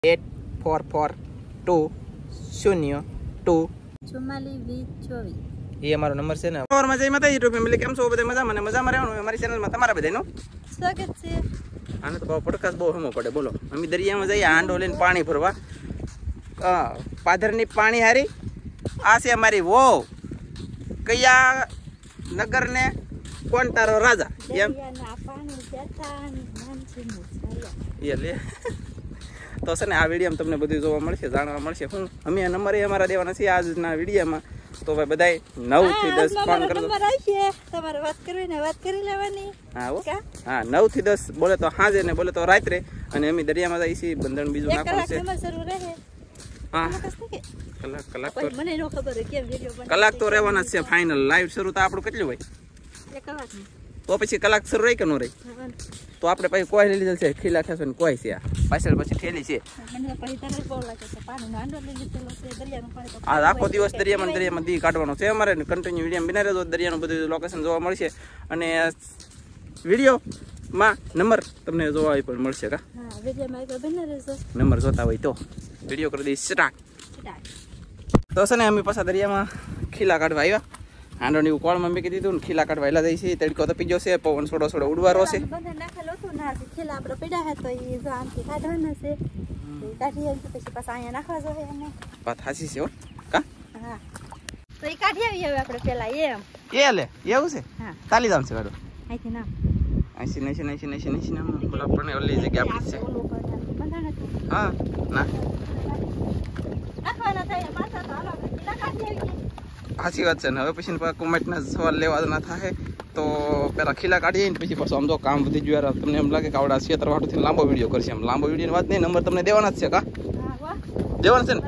844202 442024 ये हमारा नंबर है ने और मजा में YouTube फैमिली केम छो बधे मजा में रहવાનું અમારી ચેનલ માં તમારા બધાનું સ્વાગત છે આને તો પોડકાસ્ટ બહુ હમો પડે બોલો અમે દરિયામાં જઈએ હાંડો લઈને પાણી ભરવા પાદરની પાણી હારી આ છે અમારી वो કયા નગર ને કોણ તારો રાજા એમ પાણી જતા નામ છે મુસાયા ये ले तो सर ने आ वीडियो में तुमने બધું જોવા મળશે જાણવા મળશે હું અમે નંબર એ અમારા દેવાના છે આજના વિડિયોમાં તો ભાઈ બધાય 9 થી 10 ફોન કરજો નંબર આવશે તમારે વાત કરવી ને વાત કરી લેવાની હા હા 9 થી 10 બોલે તો હાજે ને બોલે તો રાત્રે અને અમે દરિયામાં જઈએ છીએ બંધણ બીજું નાખવાનું છે નંબર શરૂ રહે હા કલાક તો મને નો ખબર કે વિડિયો બને કલાક તો રહેવાના છે ફાઇનલ લાઈવ શરૂ તો આપણું કેટલું હોય 1 કલાક તો પછી કલાક શરૂ રહી કે નો રહી તો આપણે પછી કોઈ લીધેલ છે ખીલા ખાસો ને કોઈ છે પાછળ પછી થેલી છે મને પછી તરત બહુ લાગે છે પાણીનો હાંડો લઈ લીધેલો છે દરિયાનું પાણી આ આખો દિવસ દરિયામાં દી કાઢવાનો છે અમારે કન્ટિન્યુ વિડીયો બિના રહેજો દરિયાનું બધું લોકેશન જોવા મળશે અને વિડીયોમાં નંબર તમને જોવા પણ મળશે કા હા વિડીયોમાં એક બિના રહેજો નંબર જોતા હોય તો વિડીયો કરી દઈ સ્ટાર્ટ તો છે ને અમે પાછા દરિયામાં ખીલા કાઢવા આવ્યા હાંડોની કોળમાં મેં કીધું ને ખીલા કાઢવા એલા જઈ છે તડકો તો પીજો છે પવન છોડો છોડો ઉડવારો છે બંધ નાખેલો હતું ના ખીલા આપણે પીડા હે તો એ જો આમથી કાઢવાના છે કાઢી આવી પછી પાછા અહીંયા નાખવા જોઈએ એને વાત હાસી છે હો કા હા તો એ કાઢી આવી હવે આપણે પેલા એમ એ લે એવું છે હા તાલી દામ છે કાઢો અહીંથી નામ 80 નામ બોલા પણ ઓલી જગ્યા આપણી છે હા ના નાખવાના થાય પાછા તો હાલો ખીલા કાઢી આવી સાચી વાત છે ને હવે પછી કોમેન્ટના સવાલ લેવા ના થાય તો પેલા ખીલા કાઢીએ ને પછી પાછું આમ તો કામ વધી ગયું યાર તમને એમ લાગે કે આવડા 76 થી લાંબો વિડીયો કરશે એમ લાંબો વિડીયોની વાત નહીં નંબર તમને દેવાના જ છે કા દેવાના છે ને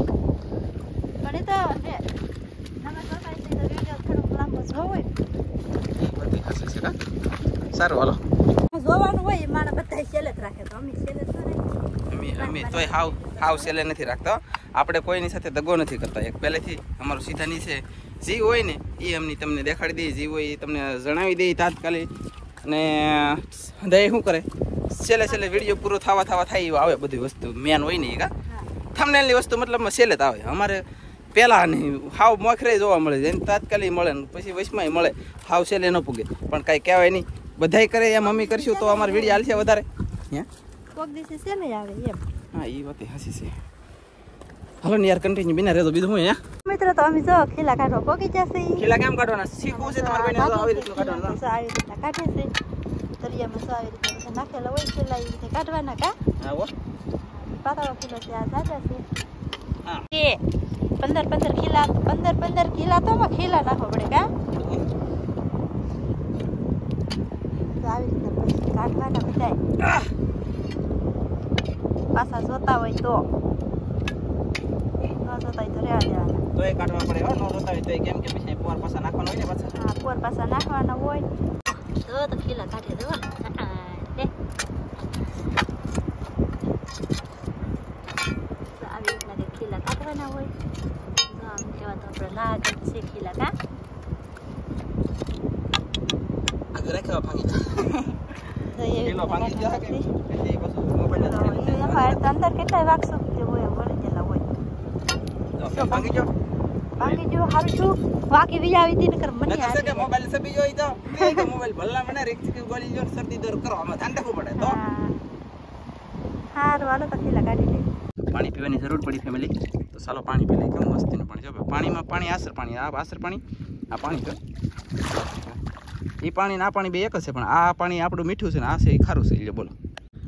પણ એ તો હે નંબર જોતા છે તો વિડીયો થોડો લાંબો જ હોય બધી હશે છે કા સારું હાલો જોવાનું હોય મારા બધા સેલે જ રાખે તો અમે સેલે તો અમે તોય હાવ સેલે નથી રાખતા આપણે કોઈની સાથે દગો નથી કરતા એક પહેલેથી અમારું સીધાની છે જે હોય ને એ અમને તમને દેખાડી દઈએ જે હોય એ તમને જણાવી દઈએ તાત્કાલિક અને હૃદય શું કરે છેલ્લે વિડીયો પૂરો થવા થાય એવું આવે બધી વસ્તુ મેન હોય ને કા થંબનેલની વસ્તુ મતલબમાં છેલ્લે જ આવે અમારે પહેલાં નહીં હાવ મોખરે જોવા મળે એને તાત્કાલિક મળે ને પછી વચમાંય મળે હાવ છેલ્લે ન પૂગે પણ કાંઈ કહેવાય નહીં બધાય કરે એમ અમે કરશું તો અમારે વિડીયો હાલશે વધારે હે કોક દિવસે સેલે આવે એમ હા એ વાત હસી છે હાલો ને યાર કન્ટિન્યુ બિના રહેજો બીજું હું હે મિત્રો તો અમે જો ખીલા કાઢવા પોકી જશે ખીલા કેમ કાઢવાના શીખવું છે તમારે કોઈને આવી રીતનું કાઢવાના આવી રીતના કાઢે છે દરિયામાં તો આવી રીતે નાખેલા હોય ખીલા એ રીતે કાઢવાના કા હા હો પાતળો ખીલો છે આ જાજા છે હા એ 15 ખીલા 15 ખીલા તો માં ખીલા નાખો પડે કા તો આવી રીતે પછી કાઢવાના બધાય પાછા જોતા હોય તો જોતા હોય તો રહેવા દેવાના તો એ કાઢવા પડે હો નો જોતા હોય તો કેમ કે પછી પોર પાછા નાખવાનો હોય ને પાછા હા પોર પાછા નાખવાના હોય તો ખીલા કાઢી દો લે આવી રીતના ખીલા કાઢવાના હોય જો આમ કેવા તો આપણે લાગ છે ખીલા કા આગળ રાખવા ભાગી કિલો ભાગી જાય કે એટલે પાછું મોબાઈલ અંદર કેટલા વાગસો હોય વળી જેલા હોય તો ભાગી જો હારું છું વાકી વી આવી તી નકર મને આ કે મોબાઈલ સબી જોઈ તો કે મોબાઈલ ભલ્લા મને રિક્સ ગોળી જો શરદી દૂર કરો આમાં ધ્યાન રાખવું પડે તો હારું હાલો તો ખીલા કાઢી લે પાણી પીવાની જરૂર પડી ફેમિલી તો ચાલો પાણી પી લઈએ કેમ મસ્તીનું પાણી જો પાણીમાં પાણી આસર પાણી આ આસર પાણી આ પાણી તો એ પાણી ના પાણી બે એક જ છે પણ આ પાણી આપણું મીઠું છે ને આ છે એ ખારું છે એટલે બોલો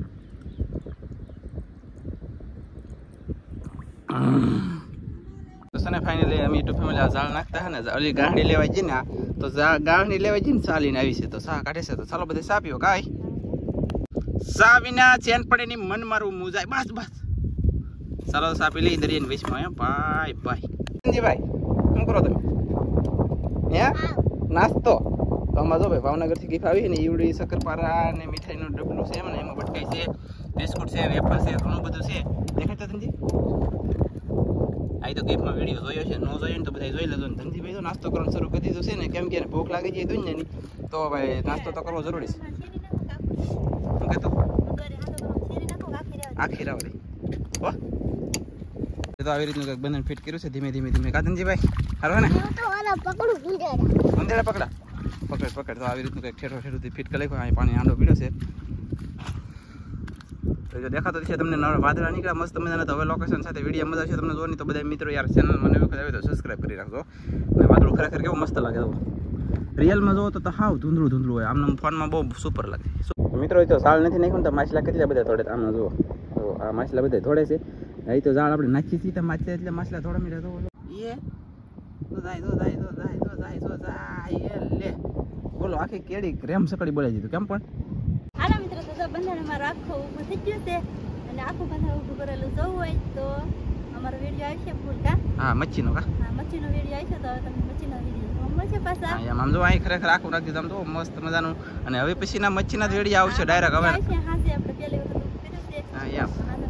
તો સને ફાઇનલી અમે યુટ્યુબ ફેમિલી આ ઝાડ નાખતા હે ને ઓલી ગાંઠડી લેવા જઈએ ને તો ગાંઠડી લેવા જઈએ ને ચાલીને આવી છે તો સા કાઢે છે તો ચાલો બધે સા પીવો કાંઈ સા વિના ચેન પડે ની મન મારું મુજાય બસ ચાલો સા પી લઈ દરિયાની વેચમાં એમ ભાઈ ભાઈ શું કરો તમે હે નાસ્તો તો આમાં જો ભાઈ ભાવનગરથી ગીફ આવી ને ઈવડી શક્કરપારા અને મીઠાઈનું ડબલું છે ને એમાં બટકાઈ છે બિસ્કુટ છે વેફર છે ઘણું બધું છે દેખાય તો ધનજી આ તો ગીફમાં વિડીયો જોયો છે ન જોયો ને તો બધા જોઈ લેજો ને ધનજીભાઈ તો નાસ્તો કરવાનું શરૂ કરી દીધું છે ને કેમ કે ભૂખ લાગી જાય દુનિયાની તો ભાઈ નાસ્તો તો કરવો જરૂરી છે શું કહેતો આખી રાવડી હો તો આવી રીતનું કંઈક બંધન ફિટ કર્યું છે ધીમે ધીમે ધીમે કાદનજીભાઈ હારો ને ઉંદેડા પકડ તો આવી રીતનું કંઈક ઠેઠોથી ફિટ કરી નાખ્યો અહીં પાણી આંડો પીડ્યો છે તો જો દેખાતો છે તમને વાદળા નીકળ્યા મસ્ત મજાના તો હવે લોકેશન સાથે વિડીયો મજા આવશે તમને જોવાની તો બધા મિત્રો યાર ચેનલમાં નવી વખત આવે તો સબસ્ક્રાઈબ કરી રાખજો અને વાદળું ખરેખર કેવું મસ્ત લાગે તો રિયલમાં જોવો તો હાવ ધૂંધળું હોય આમને ફોનમાં બહુ સુપર લાગે મિત્રો તો ઝાડ નથી નાખ્યું તો માછલા કેટલા બધા થોડે આમાં જુઓ તો આ માછલા બધા થોડે છે અહીં તો ઝાડ આપણે નાખી છીએ તો માછલા એટલે માછલા થોડા મીઠા તો લે બોલો આખી કેડી રેમ સકડી બોલાઈ દીધું કેમ પણ હાલો મિત્રો તો બંધારણ મારો આખો ઊભું થઈ ગયું છે અને આખું બંધારણ ઊભું કરેલું જવું હોય તો અમારો વિડીયો આવશે ફૂલ કા હા મચ્છીનો મચ્છીનો વિડીયો આવશે તો તમે મચ્છીનો વિડીયો મળશે પાછા આમ જો અહીં ખરેખર આખું રાખી દીધું આમ તો મસ્ત મજાનું અને હવે પછીના મચ્છીના જ વિડીયો આવશે ડાયરેક્ટ હવે આપણે પહેલી વખત કર્યું છે હા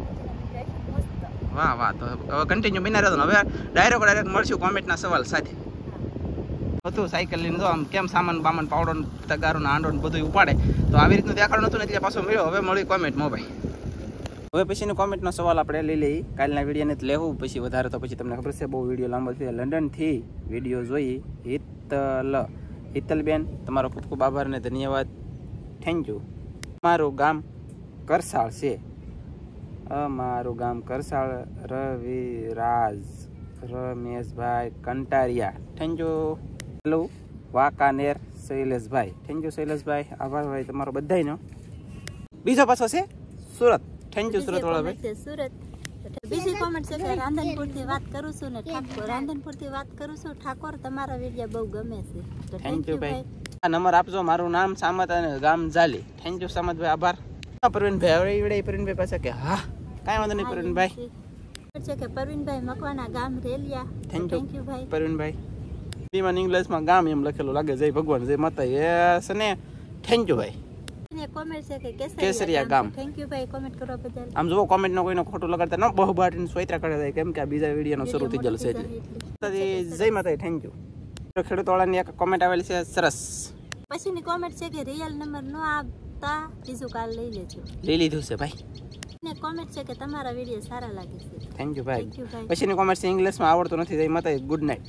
વાહ તો હવે કન્ટિન્યુ બિના રહેતો હવે ડાયરેક્ટ મળશું કોમેન્ટના સવાલ સાથે હતું સાયકલ લઈને જો આમ કેમ સામાન બામાન પાવડો તગારો આંડો બધું ઉપાડે તો આવી રીતનું દેખાડો નતું ને એટલે પાછો મળ્યો હવે મળી કોમેન્ટ મોબાઈલ હવે પછીનો કોમેન્ટનો સવાલ આપણે લઈ લઈ કાલના વિડીયોને લેવું પછી વધારે તો પછી તમને ખબર છે બહુ વિડીયો લાંબો છે લંડનથી વિડીયો જોઈ હિતલબેન તમારો ખૂબ ખૂબ આભાર અને ધન્યવાદ થેન્ક યુ અમારું ગામ કરસાળ છે અમારું ગામ Karsal Raviraj Rameshbhai Kantariya thank you hello Wankaner Shaileshbhai thank you Shaileshbhai આભાર ભાઈ તમારો બધાનો બીજો પાછો છે સુરત થેન્ક યુ સુરત વાળા ભાઈ સુરત બીજી કોમેન્ટ છે કે રાંધનપુરથી વાત કરું છું ને રાંધનપુરથી વાત કરું છું ઠાકોર તમારા વિડીયો બહુ ગમે છે તો થેન્ક યુ ભાઈ આ નંબર આપજો મારું નામ સામત અને ગામ જાલી થેન્ક યુ સામતભાઈ આભાર પરવીનભાઈ હવે પરવીનભાઈ પાસે કે હા કાંઈ વાંધો નહીં પરવીનભાઈ છે કે પરવીનભાઈ મકવાના ગામ રેલિયા થેન્ક યુ ભાઈ પરવીનભાઈ હિન્દીમાં ઇંગ્લિશમાં ગામ એમ લખેલું લાગે જય ભગવાન જય માતા એ સને થેન્ક યુ ભાઈ કોમેન્ટ છે કે કેસરિયા ગામ થેન્ક યુ ભાઈ કોમેન્ટ કરવા બદલ આમ જો કોમેન્ટ નો કોઈનો ખોટું લગાડતા ન બહુ બાટીને સોયત્રા કરે જાય કેમ કે આ બીજા વિડીયોનો શરૂ થઈ ગયેલો છે એટલે જય માતા થેન્ક યુ ખેડૂત વાળાની એક કોમેન્ટ આવેલી છે સરસ પછીની કોમેન્ટ છે કે રિયલ નંબર નો આપતા બીજું કાલ લઈ લેજો લઈ લીધું છે ભાઈ ને કોમેન્ટ છે કે તમારા વિડીયો સારા લાગે છે થેન્ક યુ ભાઈ પછીની કોમેન્ટ છે ઇંગ્લિશમાં આવડતું નથી જય માતા ગુડ નાઇટ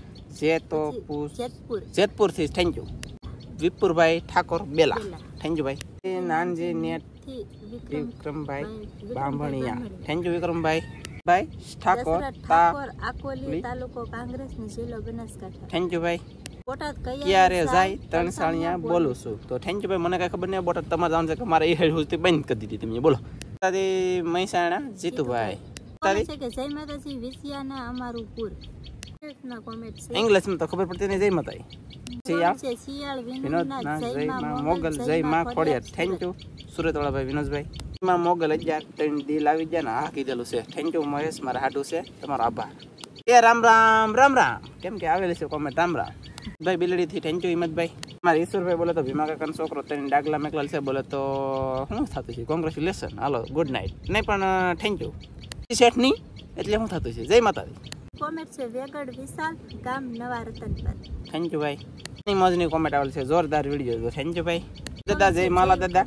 જેતપુર થી thank you Vipurbhai Thakor Bela thank you ભાઈ નાનજી નેટ વિક્રમભાઈ બાંભણિયા થેન્ક યુ વિક્રમભાઈ ભાઈ ઠાકોર આકોલી તાલુકો કાંગ્રેસનો જિલ્લો બનાસકાંઠા થેન્ક યુ ભાઈ બોટાદ ક્યારે જાય ત્રણસાણિયા બોલું છું તો થેન્ક યુ ભાઈ મને કઈ ખબર નહીં બોટાદ તમારે જાણ છે કે મારે એ હુસ્તી બંધ કરી દીધી તમે બોલો મહેસાણા જીતુભાઈ છે કે જય માતાજી વિસિયાના અમારું પૂર ઇંગ્લિશમાં તો ખબર પડતી નહીં જય માતા મોગલ જય માં ખોડિયાર થેન્ક યુ સુરત વાળા ભાઈ વિનોદભાઈ માં મોગલ 11 દિલ આવી ગયા ને હા કીધેલું છે થેન્ક યુ મહેશ મારા હાટુ છે તમારો આભાર એ રામ રામ રામ રામ કેમ કે આવેલી છે કોમેન્ટ રામ રામ ભાઈ બિલડી થી થેન્ક યુ હિંમતભાઈ મારા ઈશ્વરભાઈ બોલે તો ભીમા કાકાનો છોકરો તેને ડાગલા મેકલાલ છે બોલે તો શું થતું છે કોંગ્રેચ્યુલેશન હાલો ગુડ નાઇટ નહીં પણ થેન્ક યુ શેઠ નહીં એટલે શું થતું છે જય માતાજી કોમેન્ટ છે વેગડ વિશાલ ગામ નવા રતનપર થેન્ક યુ ભાઈ ની મોજની કોમેન્ટ આવેલ છે જોરદાર વિડિયો થેન્ક યુ ભાઈ દાદા જય માલા દાદા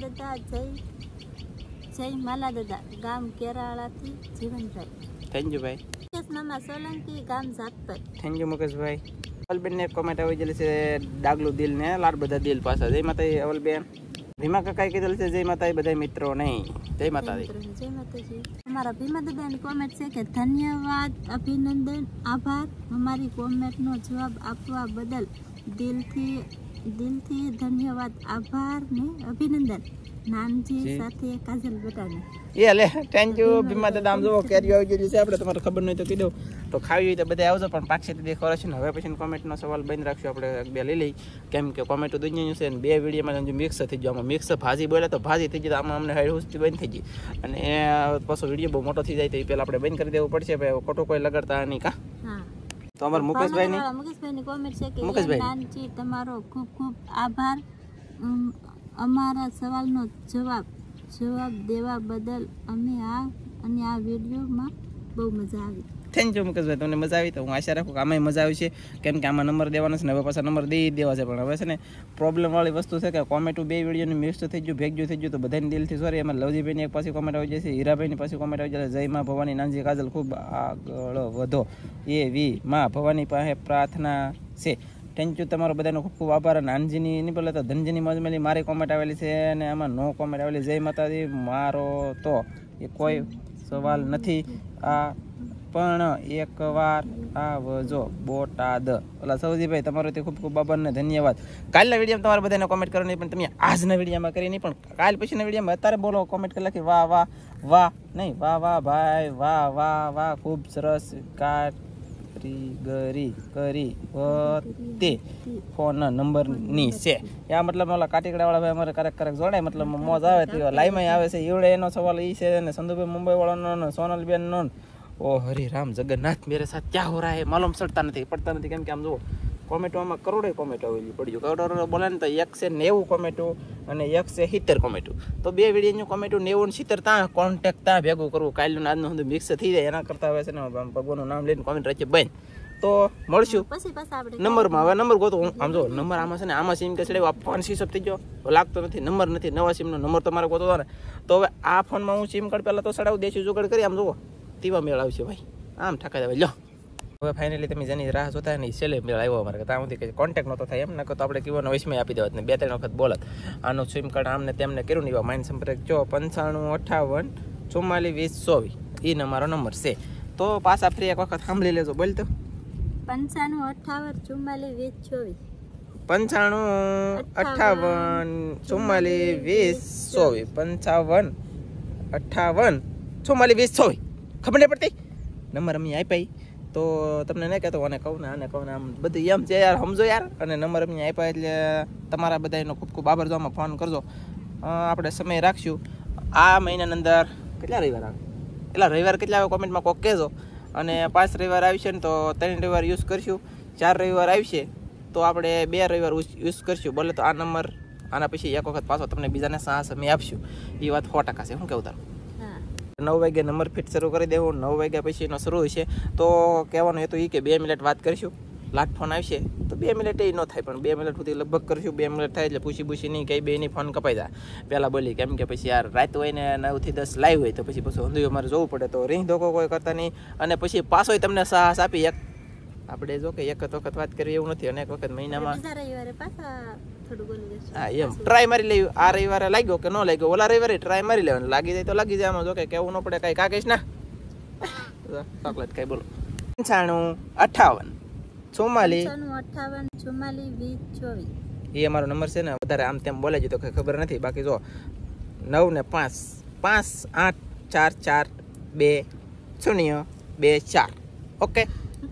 જય માલા દાદા ગામ કેરાળાથી જીવનભાઈ થેન્ક યુ ભાઈ મુકેશ મામા સોલંકી ગામ જાતપર થેન્ક યુ મુકેશભાઈ અવલબેન ને કોમેન્ટ આવી ગયેલી છે ડાગલું દિલ ને લાડ બધા દિલ પાછા જય માતાજી અવલબેન ભીમા કાકાએ કીધેલું છે જય માતાજી બધા મિત્રો નહીં જય માતાજી જય માતાજી અમારા ભીમા દાદાની કોમેન્ટ છે કે ધન્યવાદ અભિનંદન આભાર અમારી કોમેન્ટનો જવાબ આપવા બદલ દિલથી ધન્યવાદ આભાર ને અભિનંદન નાનજી સાથે કાજલ બટાને એ લે થેન્ક યુ ભીમા દાદા આમ જો કેરીઓ આવી ગઈ છે આપણે તમારે ખબર નહીં તો કીધું તો ખાવી હોય તો બધા આવજો પણ પાકશે દેખો છે ને હવે પછી કોમેન્ટનો સવાલ બંધ રાખશું આપણે બે લઈ લઈ કેમ કે કોમેન્ટો દુનિયાનું છે ને બે વિડીયોમાં મિક્સ થઈ ગયો આમાં મિક્સ ભાજી બોલે તો ભાજી થઈ જાય આમાં અમને હાઈડ હુસ્તી બંધ થઈ ગઈ અને પાછો વિડીયો બહુ મોટો થઈ જાય તો એ પહેલાં આપણે બંધ કરી દેવું પડશે ભાઈ ખોટું કોઈ લગાડતા નહીં કા તો અમારા મુકેશભાઈની કોમેન્ટ છે કે નાનજી તમારો ખૂબ ખૂબ આભાર અમારા સવાલનો જવાબ દેવા બદલ અમે આ વિડીયોમાં બહુ મજા આવી થેન્ક યુ મુકેશભાઈ, તમને મજા આવી. તો હું આશા રાખું કે આમાં મજા આવી છે, કેમ કે આમાં નંબર દેવાનો છે ને હવે પાછા નંબર દઈ દેવા છે. પણ હવે છે ને પ્રોબ્લેમવાળી વસ્તુ છે કે કોમેન્ટો બે વિડીયોની મિક્સ થઈ ગયું, ભેગું થઈ ગયું. તો બધાને દિલથી સોરી. એમાં લવજીભાઈની એક પાછી કોમેન્ટ આવી જશે, હીરાભાઈની પાછી કોમેન્ટ આવી જશે, જય માં ભવાની નાનજી કાજલ ખૂબ આગળ વધો એવી માં ભવાની પાસે પ્રાર્થના છે. થેન્ક યુ, તમારો બધાનો ખૂબ ખૂબ આભાર. અને નાનજીની નહીં બોલે તો ધનજીની મજમેલી મારી કોમેન્ટ આવેલી છે અને આમાં નો કોમેન્ટ આવેલી. જય માતાજી, મારો તો એ કોઈ સવાલ નથી, આ પણ એકવાર આવજો બોટાદ. ઓલા સૌજીભાઈ તમારો તે ખૂબ ખૂબ આભાર ને ધન્યવાદ. કાલના વિડીયોમાં તમારે બધાને કોમેન્ટ કરવાની પણ તમે આજના વિડીયોમાં કરી નહીં, પણ કાલ પછીના વિડીયોમાં અત્યારે બોલો કોમેન્ટ કરી લખી વાહ વાહ વાહ નહીં વાહ વાહ ભાઈ વાહ વાહ વાહ ખૂબ સરસ કારીગરી કરી તે ફોન નંબરની છે. આ મતલબ ઓલા કાટીકડાવાળા ભાઈ અમારે ક્યારેક જોડાય, મતલબ મોજ આવે તો લાઈમાં આવે છે. એવડે એનો સવાલ એ છે ને સંધુભાઈ મુંબઈ વાળાનો, સોનલબેનનો. ઓ હરી રામ જગન્નાથ મેરે સાથ ક્યાં હો રહા હે, માલુમ પડતા નથી. કેમ કે આમ જુઓ કોમેન્ટોમાં કરોડો કોમેન્ટો આવેલી પડ્યું. કરોડો બોલે ને તો 190 કોમેન્ટો અને 170 કોમેન્ટો. તો બે વિડીયોનું કોમેન્ટો 90 ને 70 ત્યાં કોન્ટેક્ટ ત્યાં ભેગું કરવું. કાલનું આજનું બધું મિક્સ થઈ જાય. એના કરતાં હવે છે ને ભગવાનનું નામ લઈને કોમેન્ટ રાખીએ બંધ. તો મળશું નંબરમાં. હવે નંબર ગોતો. આમ જો નંબર આમાં છે ને આમાં સિમ કે ચડે ફોન સ્વિચ ઓફ થઈ ગયો, લાગતો નથી, નંબર નથી. નવા સિમનો નંબર તમારે ગોતો ને તો હવે આ ફોનમાં હું સિમ કાર્ડ પહેલાં તો ચડાવું, દેશી જુગાડ કરી. આમ જુઓ તેવા મેળ આવશે ભાઈ, આમ ઠાકા આવે. લો હવે ફાઇનલી તમે જેની રાહ જોતા ને છેલ્લે મેળ આવ્યો અમારે. ત્યાં સુધી કે કોન્ટેક્ટ નહોતો થાય એમ, નકર તો આપણે કીવાનો વૈશ્મય આપી દેવા ને 2-3 વખત બોલત. આનું સિમ કાર્ડ આમને તેમને કર્યું ને એવા માઇન્ડ સંપર્ક જો 95 58 44 20 24 એ અમારો નંબર છે. તો પાછા ફ્રી એક વખત સાંભળી લેજો. બોલ તો 95 58 44 20 24 95 58 44 20 24 55 58 44 20 24. ખબર નહીં પડતી નંબર અમે આપ્યા. તો તમને નહીં કહેતો અને કહું ને આમ બધું એમ છે યાર, સમજો યાર. અને નંબર અમે આપ્યા એટલે તમારા બધાનો ખૂબ ખૂબ આભાર. જો આમાં ફોન કરજો, આપણે સમય રાખશું. આ મહિનાની અંદર કેટલા રવિવાર આવે, એટલા રવિવાર કેટલા આવે કોમેન્ટમાં કોક કહેજો. અને 5 રવિવાર આવશે ને તો 3 રવિવાર યુઝ કરશું. 4 રવિવાર આવશે તો આપણે 2 રવિવાર યુઝ કરશું. બોલે તો આ નંબર આના પછી એક વખત પાછો તમને બીજાને સમય આપશું. એ વાત 100% છે. શું કહેવું તારું? 9 વાગે નંબર ફિટ શરૂ કરી દેવું. 9 વાગ્યા પછીનો શરૂ છે. તો કહેવાનું હતું એ કે 2 મિનિટ વાત કરીશું. લાટ ફોન આવશે તો 2 મિનિટ એ ન થાય, પણ 2 મિનિટ સુધી લગભગ કરીશું. 2 મિનિટ થાય એટલે પૂછી નહીં કઈ બેની ફોન કપાઈ જાય પહેલાં બોલી. કેમ કે પછી યાર રાત હોય ને 9 થી 10 લાઈવ હોય તો પછી ઊંધું અમારે જોવું પડે. તો રિંગ ધોકો કોઈ કરતા નહીં. અને પછી પાછો તમને સાહસ આપી આપણે જો કે એક જ વખત વાત કરવી એવું નથી. અનેક વખત મહિનામાં હા એમ ટ્રાય મારી લેવું. આ રવિવારે લાગ્યો કે ન લાગ્યો, ઓલા રવિવારે ટ્રાય મારી લેવાનું. લાગી જાય તો લાગી જાય. આમાં જો કે કેવું ન પડે કઈ. કાકેશ ના ચોકલેટ કઈ બોલો 95 58 44 20 એ અમારો નંબર છે ને. વધારે આમ તેમ બોલે તો કઈ ખબર નથી. બાકી જો 9 ને 5 5 8 4 4 2 0 2 4 ઓકે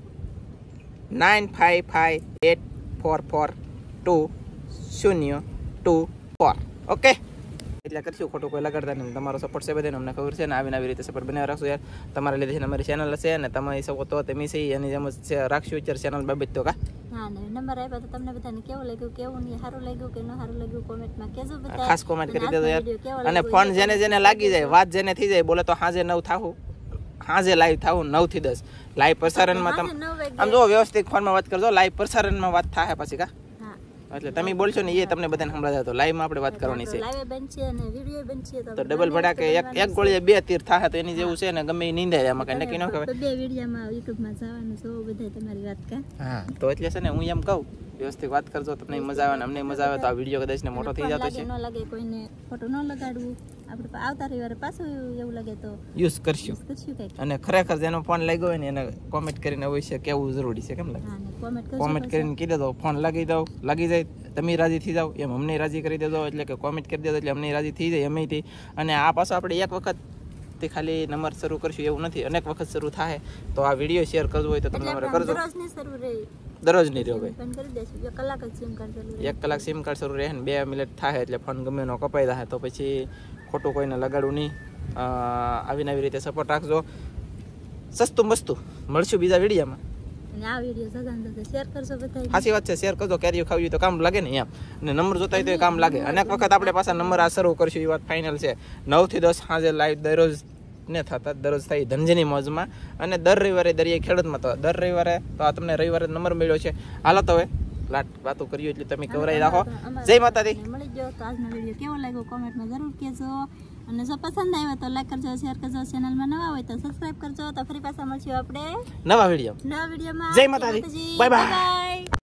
955 844 2 0 2 4 ઓકે. એટલે કરશું ખોટું કોઈ લગાડતા નહીં. તમારો સપોર્ટ છે બધાને અમને ખબર છે ને. આવી રીતે સપોર્ટ બનાવી રાખશો યાર. તમારા લીધે છે અમારી ચેનલ હશે ને તમે શકો તો તમે સહી એની જેમ રાખશું અત્યારે ચેનલ બાબત તો કા. હા ને નંબર આપ્યા તો તમને બધાને કેવું લાગ્યું, કેવું નહીં, સારું લાગ્યું કે ન સારું લાગ્યું કોમેન્ટમાં કહેજો બધા. ખાસ કોમેન્ટ કરી દેજો યાર. અને ફોન જેને લાગી જાય, વાત જેને થઈ જાય, બોલે તો હાજે 9 થાવું, હાજે લાઈવ થાવું 9 થી 10 લાઈવ પ્રસારણમાં. તમે આમ જો વ્યવસ્થિત ફોનમાં વાત કરજો. લાઈવ પ્રસારણમાં વાત થાય પછી કા. એટલે તમે બોલશો ને એ તમને બધાને સંભળાય. તો લાઈવમાં આપણે વાત કરવાની છે. તો ડબલ ભડા કે એક ગોળીએ 2 તીર થાય તો એની જેવું છે ને. ગમે એ નીંદાય એમાં કઈ નક્કી ન કહેવાય. 2 વિડીયોમાં યુટ્યુબમાં જવાનું છે બધા તમારી વાત કા. હા તો એટલે છે ને હું એમ કહું વ્યવસ્થિત વાત કરજો. તમને મજા આવે ને અમને મજા આવે તો આ વિડીયો કદાચ ને મોટો થઈ જતો છે. ન લાગે કોઈને ફોટો ન લગાડવું. આપણે આવતા રવિવારે પાછું એવું લાગે તો યુઝ કરશું. અને ખરેખર જેનો ફોન લાગ્યો હોય ને એને કોમેન્ટ કરીને અવશ્ય કહેવું જરૂરી છે. કેમ લાગે કોમેન્ટ કરીને કહી દેજો. ફોન લાગી જાય તમે રાજી થઈ જાઓ એમ અમને રાજી કરી દેજો. એટલે કે કોમેન્ટ કરી દેજો એટલે અમને રાજી થઈ જાય એમથી. અને આ પાછો આપણે એક વખત તે ખાલી નંબર શરૂ કરશું એવું નથી, અનેક વખત શરૂ થાય. તો આ વિડીયો શેર કરવો હોય તો તમે અમારે કરજો. દરરોજ નહીં રહ્યો ભાઈ, 1 કલાક સિમ કાર્ડ શરૂ રહે ને 2 મિનિટ થાય એટલે ફોન ગમે એનો કપાઈ જાય. તો પછી ખોટું કોઈને લગાડવું નહીં. આવીને આવી રીતે સપોર્ટ રાખજો. સસ્તું મસ્તું મળશું બીજા વિડીયોમાં. સાચી વાત છે, શેર કરજો. કેરીઓ ખાવી તો કામ લાગે ને એમ. અને નંબર જોતા હોય તો કામ લાગે. અનેક વખત આપણે પાછા નંબર આ શરૂ કરશું એ વાત ફાઇનલ છે. 9 થી 10 સાંજે લાઈવ દરરોજ ને થતા દરરોજ થાય ધનજીની મોજમાં અને દર રવિવારે દરિયાઈ ખેડૂતમાં તો દર રવિવારે તો આ તમને રવિવારે નંબર મળ્યો છે. હાલો તો હવે વાતો કર્યું એટલે તમે કવરાઈ રાખો. જય માતાજી. મળી ગયો તો આજનો વિડીયો કેવો લાગ્યો કોમેન્ટમાં જરૂર કહેજો અને જો પસંદ આવ્યો તો લાઈક કરજો, શેર કરજો, ચેનલમાં નવા હોય તો સબસ્ક્રાઇબ કરજો. તો ફરી પાછા મળશું આપણે નવા વિડીયોમાં. જય માતાજી. Bye by.